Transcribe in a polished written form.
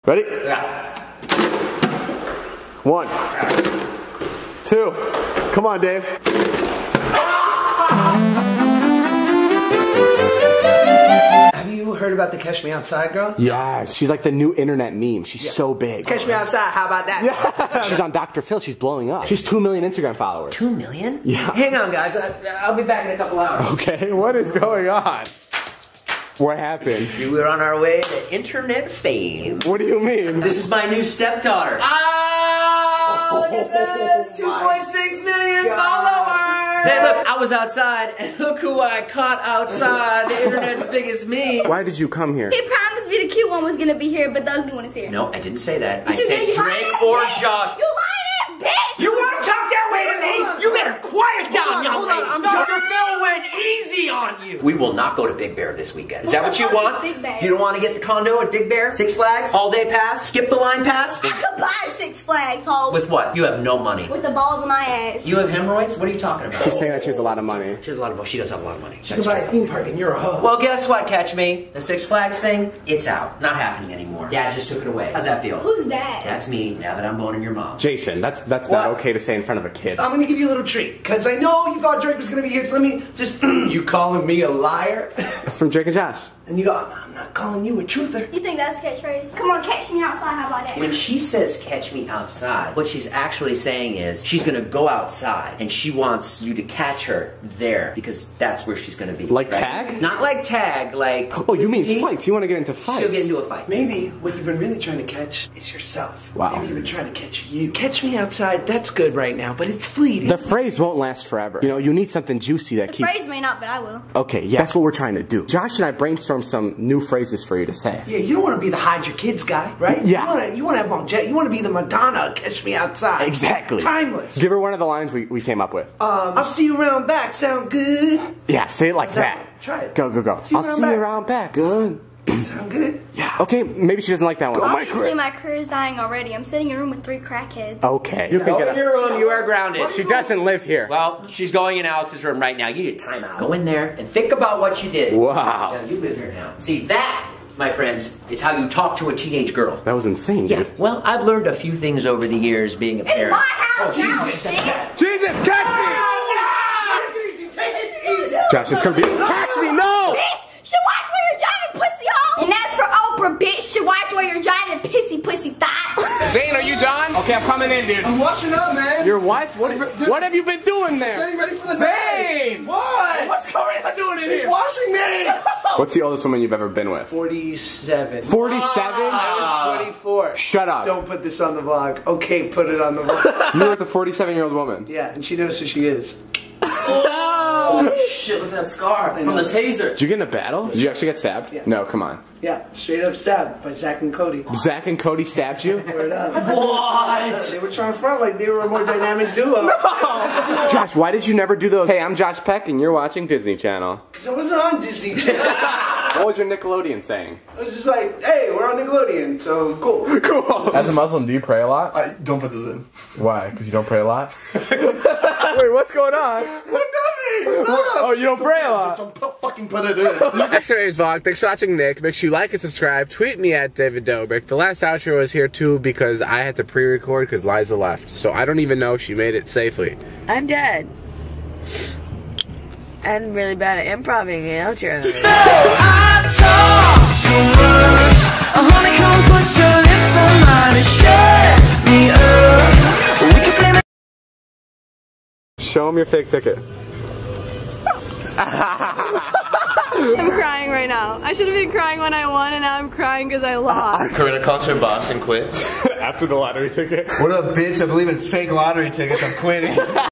Ready? Yeah. 1, 2. Come on, Dave. Have you heard about the Catch Me Outside girl? Yes, she's like the new internet meme. She's so big. Catch Me Outside, how about that? Yeah. She's on Dr. Phil. She's blowing up. She's 2 million Instagram followers. 2 million? Yeah. Hang on, guys. I'll be back in a couple hours. Okay, what is going on? What happened? We were on our way to internet fame. What do you mean? This is my new stepdaughter. Oh, look at this! 2.6 million followers! Hey, look, I was outside, and look who I caught outside. The internet's biggest me. Why did you come here? He promised me the cute one was gonna be here, but the ugly one is here. No, I didn't say that. I You said lied, Drake or bitch. Josh. You lying ass bitch! You want to talk that way to me? You better quiet down, young lady. Dr. Phil went easy on you. We will not go to Big Bear this weekend. Is that what you want? Big Bear? You don't want to get the condo at Big Bear? Six Flags? All day pass? Skip the line pass? I could buy 6 Flags, ho. With what? You have no money. With the balls in my ass. You have hemorrhoids? What are you talking about? She's saying that she has a lot of money. She has a lot of money. She does have a lot of money. She can buy a theme park and you're a hoe. Well, guess what, Catch Me? The Six Flags thing, it's out. Not happening anymore. Dad just took it away. How's that feel? Who's that? That's me, now that I'm boning your mom. Jason, that's What? not okay to say in front of a kid. I'm gonna give you a little treat, because I know you thought Drake was gonna be here, so let me just... You calling me a liar? It's from Drake and Josh. And you go, I'm not calling you a truther. You think that's a catchphrase? Come on, catch me outside, how about that? When she says catch me outside, what she's actually saying is she's gonna go outside and she wants you to catch her there because that's where she's gonna be. Like right? tag? Not like tag, like... Oh, you mean fights? You want to get into fights? She'll get into a fight. Maybe what you've been really trying to catch is yourself. Wow. Maybe you've been trying to catch you. Catch me outside, that's good right now, but it's fleeting. The phrase won't last forever. You know, you need something juicy that The keeps... phrase may not, but I will. Okay, yeah, that's what we're trying to do. Josh and I brainstormed some new phrases for you to say. Yeah, you don't want to be the hide your kids guy, right? Yeah. You want to have longevity. You want to be the Madonna, catch me outside. Exactly. Timeless. Give her one of the lines we came up with. I'll see you around back. Sound good? Yeah, say it like that. Try it. Go, go, go. See you I'll around see back. you around back. Good. Sound good? Yeah. Okay, maybe she doesn't like that one. Obviously, my career's dying already. I'm sitting in a room with 3 crackheads. Okay. You can Go get in up. your room, you are grounded. She doesn't live here. Well, she's going in Alex's room right now. You need a timeout. Go in there and think about what you did. Wow. Yeah, you live here now. See, that, my friends, is how you talk to a teenage girl. That was insane, Yeah, dude. well, I've learned a few things over the years being a It's parent. my house now, shit! Jesus, catch me! Josh, it's gonna be... Catch me, no! Bitch, should watch where you're driving, pussy hole! And as for Oprah, bitch, should watch where you're driving, pissy, pussy thought! Zane, are you done? Okay, I'm coming in, dude. I'm washing up, man. You're what? What have you been doing there? Getting ready for the Zane! What? What's Corinna doing in She's here? washing me. What's the oldest woman you've ever been with? 47. 47? I was 24. Shut up. Don't put this on the vlog. Okay, put it on the vlog. You were with a 47-year-old woman. Yeah, and she knows who she is. Oh, shit, look at that scar from the taser. Did you get in a battle? Did you actually get stabbed? Yeah. No, come on. Yeah, straight up stabbed by Zach and Cody. Zach and Cody stabbed you? Word up. What? They were trying to front like they were a more dynamic duo. Josh, why did you never do those? Hey, I'm Josh Peck and you're watching Disney Channel. Because I wasn't on Disney Channel. What was your Nickelodeon saying? I was just like, hey, we're on Nickelodeon, so cool. Cool. As a Muslim, do you pray a lot? Don't put this in. Why? Because you don't pray a lot? Wait, what's going on? What that mean? Oh, you don't pray a lot. So fucking put it in. Next today's vlog. Thanks for watching, Nick. Make sure you like and subscribe. Tweet me at David Dobrik. The last outro was here too because I had to pre-record because Liza left. So I don't even know if she made it safely. I'm dead. I'm really bad at improving an outro. I talk too much. A honeycomb puts your lips on mine and shut me up. We can blame it. Show him your fake ticket. I'm crying right now. I should have been crying when I won, and now I'm crying because I lost. Corinna calls her boss and quits. After the lottery ticket. What up, bitch? I believe in fake lottery tickets. I'm quitting.